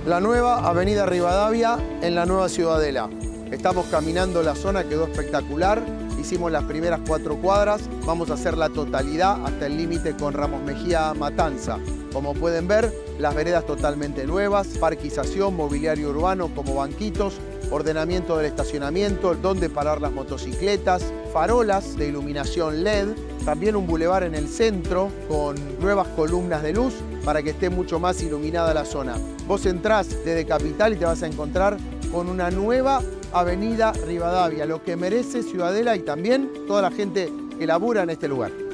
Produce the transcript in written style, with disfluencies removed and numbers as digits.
La nueva Avenida Rivadavia en la nueva Ciudadela. Estamos caminando la zona, quedó espectacular. Hicimos las primeras 4 cuadras, vamos a hacer la totalidad hasta el límite con Ramos Mejía Matanza. Como pueden ver, las veredas totalmente nuevas, parquización, mobiliario urbano como banquitos, ordenamiento del estacionamiento, donde parar las motocicletas, farolas de iluminación LED, también un bulevar en el centro con nuevas columnas de luz para que esté mucho más iluminada la zona. Vos entrás desde Capital y te vas a encontrar con una nueva Avenida Rivadavia, lo que merece Ciudadela y también toda la gente que labura en este lugar.